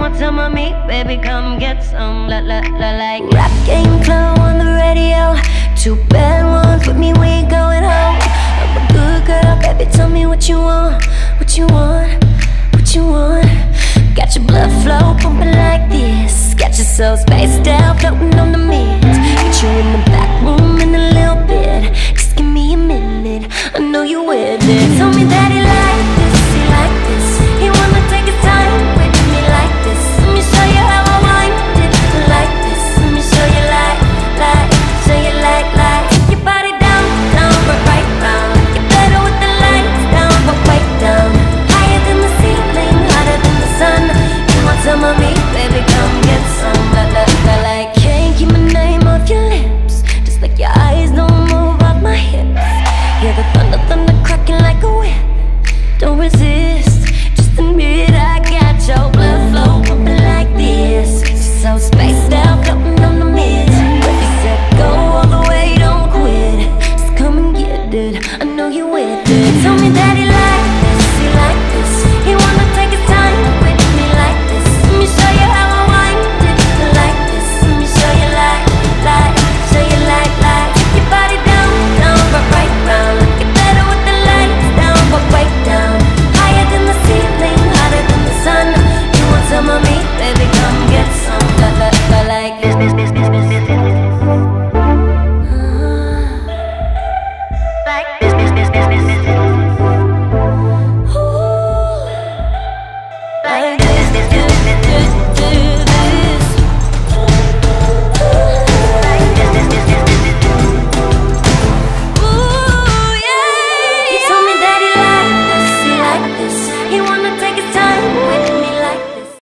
more time on me, baby, come get some. Like rap game flow on the radio. Two bad ones with me, we ain't going home. I'm a good girl, baby, tell me what you want. What you want, what you want. Got your blood flow pumping like this. Got your soul spaced out, floating on the mist. Get you in the back room in a little bit. Just give me a minute, I know you with it. Tell me that